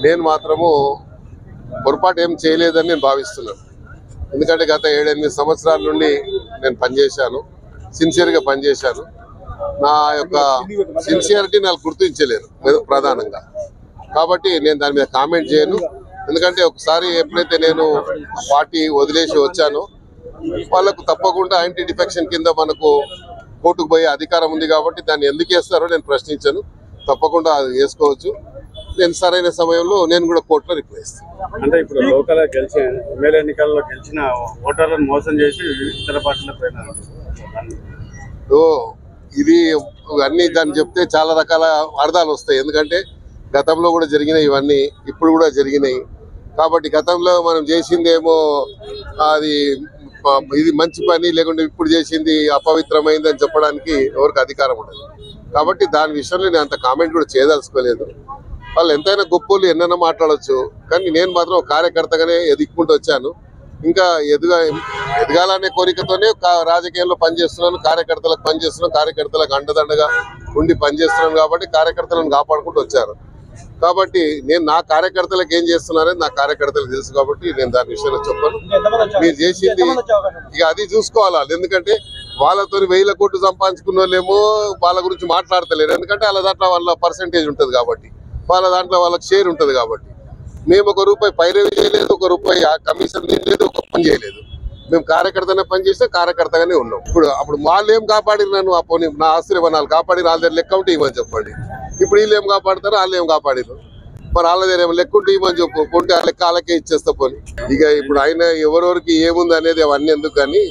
నేను మాత్రము పొరపాటు ఏం చేయలేదని నేను భావిస్తున్నాను. ఎందుకంటే గత 7-8 సంవత్సరాల నుండి నేను పనిచేశాను, సిన్సియర్గా పనిచేశాను. నా యొక్క సిన్సియారిటీ నాకు గుర్తించలేరు ప్రధానంగా. కాబట్టి నేను దాని మీద కామెంట్ చేయను. ఎందుకంటే ఒకసారి ఎప్పుడైతే నేను పార్టీ వదిలేసి వచ్చానో వాళ్ళకు తప్పకుండా యాంటీ డిఫెక్షన్ కింద మనకు కోర్టుకు పోయే అధికారం ఉంది. కాబట్టి దాన్ని ఎందుకు వేస్తారో నేను ప్రశ్నించాను. తప్పకుండా అది వేసుకోవచ్చు. నేను సరైన సమయంలో నేను కూడా కోర్టులో రిప్లై ఇస్తాను. అంటే ఇప్పుడు లోకల్ గెలిచిన ఎమ్మెల్యే ఎన్నికల్లో గెలిచిన ఓటర్లను మోసం చేసి ఇతర పార్టీల పైన ఇది అన్ని దాన్ని చెప్తే చాలా రకాల అర్థాలు వస్తాయి. ఎందుకంటే గతంలో కూడా జరిగినాయి, ఇవన్నీ ఇప్పుడు కూడా జరిగినాయి. కాబట్టి గతంలో మనం చేసిందేమో అది ఇది మంచి పని, లేకుంటే ఇప్పుడు చేసింది అపవిత్రమైంది అని చెప్పడానికి ఎవరికి అధికారం ఉండదు. కాబట్టి దాని విషయంలో నేను అంత కామెంట్ కూడా చేయదలుచుకోలేదు. వాళ్ళు ఎంతైనా గొప్పలు ఎన్నైనా మాట్లాడవచ్చు, కానీ నేను మాత్రం కార్యకర్తగానే ఎదుక్కుంటూ వచ్చాను. ఇంకా ఎదగాలనే కోరికతోనే రాజకీయాల్లో పనిచేస్తున్నాను, కార్యకర్తలకు పనిచేస్తున్నాను, కార్యకర్తలకు అండదండగా ఉండి పనిచేస్తున్నాను. కాబట్టి కార్యకర్తలను కాపాడుకుంటూ వచ్చారు. కాబట్టి నేను నా కార్యకర్తలకు ఏం చేస్తున్నానని నా కార్యకర్తలకు తెలుసు. కాబట్టి నేను దాని విషయంలో చెప్పను. మీరు చేసింది ఇక అది చూసుకోవాలి. ఎందుకంటే వాళ్ళతో 1000 కోట్లు సంపాదించుకున్న వాళ్ళేమో వాళ్ళ గురించి మాట్లాడతలేరు. ఎందుకంటే వాళ్ళ దాంట్లో వాళ్ళ పర్సెంటేజ్ ఉంటుంది కాబట్టి, వాళ్ళ దాంట్లో వాళ్ళకి షేర్ ఉంటుంది కాబట్టి. మేము ₹1 పైరవి చేయలేదు, ₹1 కమిషన్ చేయలేదు, ఒక పని చేయలేదు. మేము కార్యకర్తనే పనిచేస్తే కార్యకర్తగానే ఉన్నాం. అప్పుడు వాళ్ళు ఏం కాపాడిరు నన్ను, పోనీ నా ఆస్తులు వాళ్ళు కాపాడిరు, వాళ్ళ దగ్గర లెక్క ఉంటే ఇవ్వని చెప్పండి. ఇప్పుడు వీళ్ళు ఏం కాపాడతారు, వాళ్ళు ఏం కాపాడిరు, మరి వాళ్ళ దగ్గర ఏమో లెక్క ఉంటే ఇవ్వని చెప్పుకుంటే ఆ లెక్క వాళ్ళకే ఇచ్చేస్తా పోనీ. ఇక ఇప్పుడు ఆయన ఎవరెవరికి ఏముంది అనేది అవన్నీ ఎందుకు. కానీ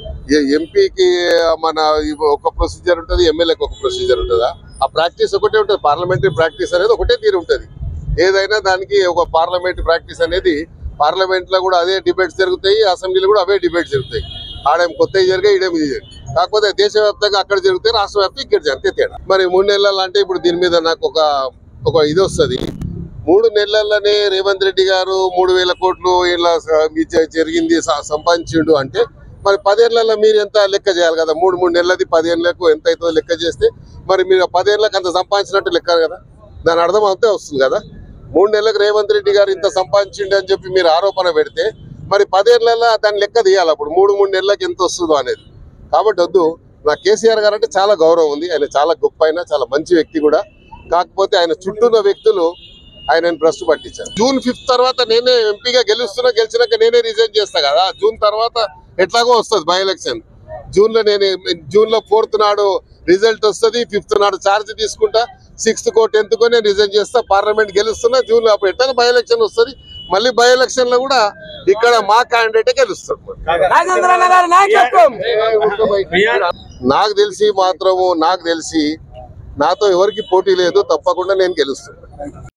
ఎంపీకి మన ఒక ప్రొసీజర్ ఉంటుంది, ఎమ్మెల్యేకి ఒక ప్రొసీజర్ ఉంటుందా? ఆ ప్రాక్టీస్ ఒకటే ఉంటుంది. పార్లమెంటరీ ప్రాక్టీస్ అనేది ఒకటే తీరు ఉంటుంది. ఏదైనా దానికి ఒక పార్లమెంటరీ ప్రాక్టీస్ అనేది పార్లమెంట్ లో కూడా అదే డిబేట్స్ జరుగుతాయి, అసెంబ్లీలో కూడా అవే డిబేట్స్ జరుగుతాయి. ఆడేం కొత్తవి జరిగాయి, ఇడేమి కాకపోతే దేశవ్యాప్తంగా అక్కడ జరుగుతాయి, రాష్ట్ర వ్యాప్తంగా ఇక్కడ జరిగితే తేడా. మరి 3 నెలలు అంటే ఇప్పుడు దీని మీద నాకు ఒక ఇది వస్తుంది. 3 నెలల్లోనే రేవంత్ రెడ్డి గారు 3000 కోట్లు ఇలా జరిగింది సంపాదించిండు అంటే మరి 10 ఏళ్లలో మీరు ఎంత లెక్క చేయాలి కదా. 3 నెలలది 10 ఏళ్లకు ఎంత అవుతుందో లెక్క చేస్తే మరి మీరు 10 ఏళ్లకు అంత సంపాదించినట్టు లెక్క కదా. దాని అర్థం అంతే వస్తుంది కదా. 3 నెలలకు రేవంత్ రెడ్డి గారు ఇంత సంపాదించిండు అని చెప్పి మీరు ఆరోపణ పెడితే మరి 10 ఏళ్లలో దాని లెక్క తీయాలి. అప్పుడు 3 నెలలకు ఎంత వస్తుందో అనేది. కాబట్టి వద్దు. నా కేసీఆర్ గారు అంటే చాలా గౌరవం ఉంది. ఆయన చాలా గొప్ప, ఆయన చాలా మంచి వ్యక్తి కూడా. కాకపోతే ఆయన చుట్టూ ఉన్న వ్యక్తులు ఆయనను భ్రష్టు పట్టించారు. June 5 తర్వాత నేనే ఎంపీగా గెలిచినాక నేనే రిజైన్ చేస్తా కదా. జూన్ తర్వాత ఎట్లాగో వస్తుంది బై ఎలక్షన్. జూన్ లో 4th నాడు రిజల్ట్ వస్తుంది, 5th నాడు ఛార్జ్ తీసుకుంటా, 6th కో 10th కో నేను రిజైన్ చేస్తా. పార్లమెంట్ గెలుస్తున్నా జూన్ లో. అప్పుడు ఎట్లా బై ఎలక్షన్ వస్తుంది. మళ్ళీ బై ఎలక్షన్ లో కూడా ఇక్కడ మా క్యాండిడేటే గెలుస్తాడు. నాకు తెలిసి నాతో ఎవరికి పోటీ లేదు. తప్పకుండా నేను గెలుస్తాను.